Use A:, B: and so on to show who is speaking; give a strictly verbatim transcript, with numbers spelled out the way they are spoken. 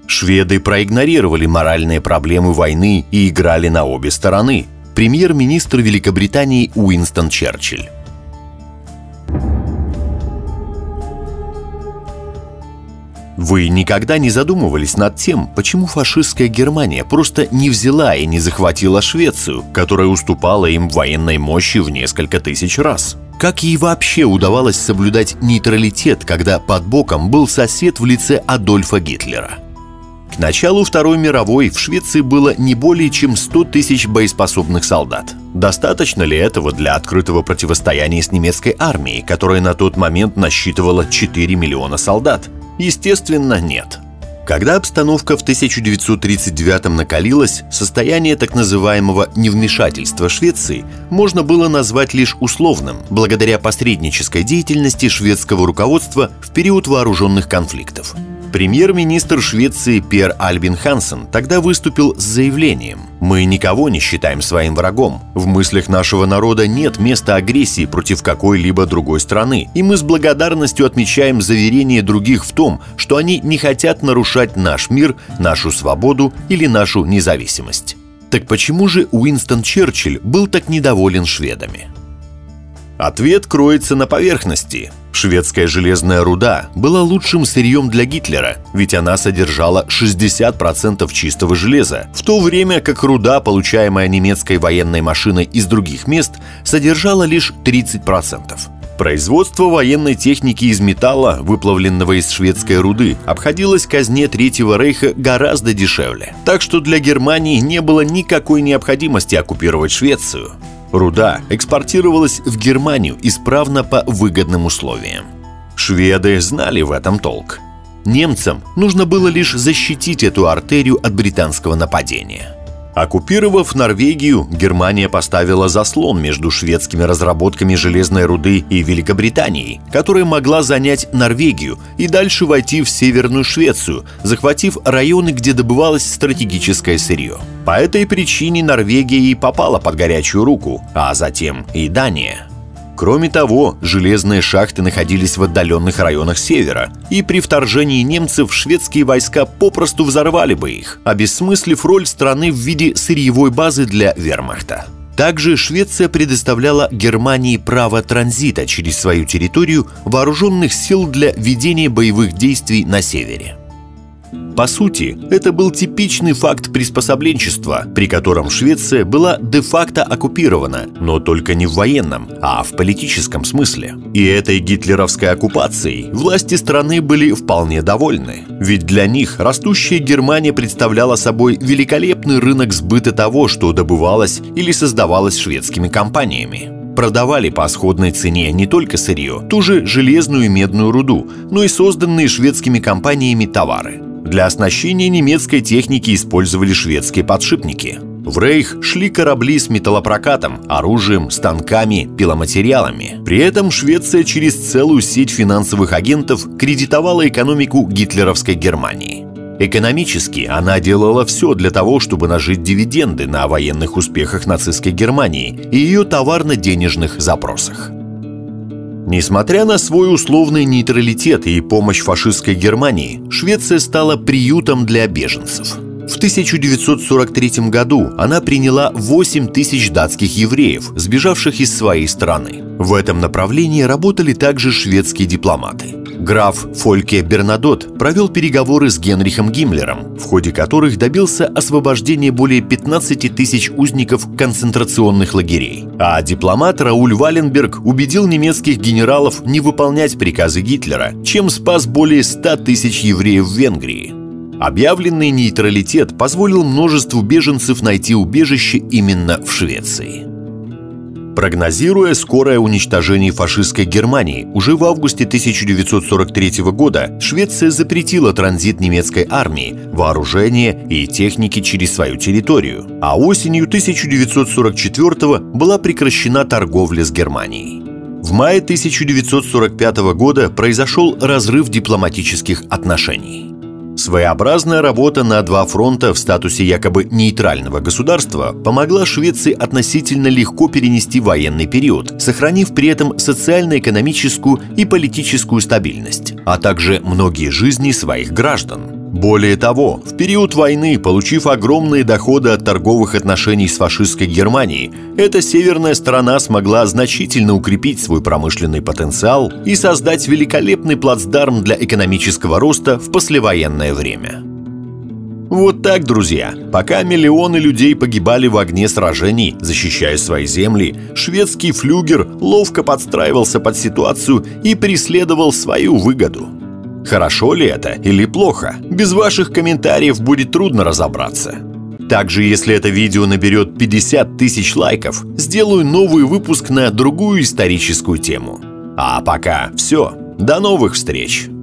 A: Шведы проигнорировали моральные проблемы войны и играли на обе стороны. Премьер-министр Великобритании Уинстон Черчилль. Вы никогда не задумывались над тем, почему фашистская Германия просто не взяла и не захватила Швецию, которая уступала им в военной мощи в несколько тысяч раз? Как ей вообще удавалось соблюдать нейтралитет, когда под боком был сосед в лице Адольфа Гитлера? К началу Второй мировой в Швеции было не более чем сто тысяч боеспособных солдат. Достаточно ли этого для открытого противостояния с немецкой армией, которая на тот момент насчитывала четыре миллиона солдат? Естественно, нет. Когда обстановка в тысяча девятьсот тридцать девятом накалилась, состояние так называемого невмешательства Швеции можно было назвать лишь условным, благодаря посреднической деятельности шведского руководства в период вооруженных конфликтов. Премьер-министр Швеции Пер Альбин Хансен тогда выступил с заявлением: «Мы никого не считаем своим врагом. В мыслях нашего народа нет места агрессии против какой-либо другой страны, и мы с благодарностью отмечаем заверение других в том, что они не хотят нарушать наш мир, нашу свободу или нашу независимость». Так почему же Уинстон Черчилль был так недоволен шведами? Ответ кроется на поверхности. Шведская железная руда была лучшим сырьем для Гитлера, ведь она содержала шестьдесят процентов чистого железа, в то время как руда, получаемая немецкой военной машиной из других мест, содержала лишь тридцать процентов. Производство военной техники из металла, выплавленного из шведской руды, обходилось казне Третьего рейха гораздо дешевле. Так что для Германии не было никакой необходимости оккупировать Швецию. Руда экспортировалась в Германию исправно по выгодным условиям. Шведы знали в этом толк. Немцам нужно было лишь защитить эту артерию от британского нападения. Оккупировав Норвегию, Германия поставила заслон между шведскими разработками железной руды и Великобританией, которая могла занять Норвегию и дальше войти в Северную Швецию, захватив районы, где добывалось стратегическое сырье. По этой причине Норвегия и попала под горячую руку, а затем и Дания. Кроме того, железные шахты находились в отдаленных районах севера, и при вторжении немцев шведские войска попросту взорвали бы их, обессмыслив роль страны в виде сырьевой базы для вермахта. Также Швеция предоставляла Германии право транзита через свою территорию вооруженных сил для ведения боевых действий на севере. По сути, это был типичный факт приспособленчества, при котором Швеция была де-факто оккупирована, но только не в военном, а в политическом смысле. И этой гитлеровской оккупацией власти страны были вполне довольны. Ведь для них растущая Германия представляла собой великолепный рынок сбыта того, что добывалось или создавалось шведскими компаниями. Продавали по сходной цене не только сырье, ту же железную и медную руду, но и созданные шведскими компаниями товары. Для оснащения немецкой техники использовали шведские подшипники. В Рейх шли корабли с металлопрокатом, оружием, станками, пиломатериалами. При этом Швеция через целую сеть финансовых агентов кредитовала экономику гитлеровской Германии. Экономически она делала все для того, чтобы нажить дивиденды на военных успехах нацистской Германии и ее товарно-денежных запросах. Несмотря на свой условный нейтралитет и помощь фашистской Германии, Швеция стала приютом для беженцев. В тысяча девятьсот сорок третьем году она приняла восемь тысяч датских евреев, сбежавших из своей страны. В этом направлении работали также шведские дипломаты. Граф Фольке Бернадотт провел переговоры с Генрихом Гиммлером, в ходе которых добился освобождения более пятнадцати тысяч узников концентрационных лагерей. А дипломат Рауль Валенберг убедил немецких генералов не выполнять приказы Гитлера, чем спас более ста тысяч евреев в Венгрии. Объявленный нейтралитет позволил множеству беженцев найти убежище именно в Швеции. Прогнозируя скорое уничтожение фашистской Германии, уже в августе тысяча девятьсот сорок третьего года Швеция запретила транзит немецкой армии, вооружения и техники через свою территорию, а осенью тысяча девятьсот сорок четвёртого была прекращена торговля с Германией. В мае тысяча девятьсот сорок пятого года произошел разрыв дипломатических отношений. Своеобразная работа на два фронта в статусе якобы нейтрального государства помогла Швеции относительно легко перенести военный период, сохранив при этом социально-экономическую и политическую стабильность, а также многие жизни своих граждан. Более того, в период войны, получив огромные доходы от торговых отношений с фашистской Германией, эта северная страна смогла значительно укрепить свой промышленный потенциал и создать великолепный плацдарм для экономического роста в послевоенное время. Вот так, друзья. Пока миллионы людей погибали в огне сражений, защищая свои земли, шведский флюгер ловко подстраивался под ситуацию и преследовал свою выгоду. Хорошо ли это или плохо? Без ваших комментариев будет трудно разобраться. Также, если это видео наберет пятьдесят тысяч лайков, сделаю новый выпуск на другую историческую тему. А пока все. До новых встреч!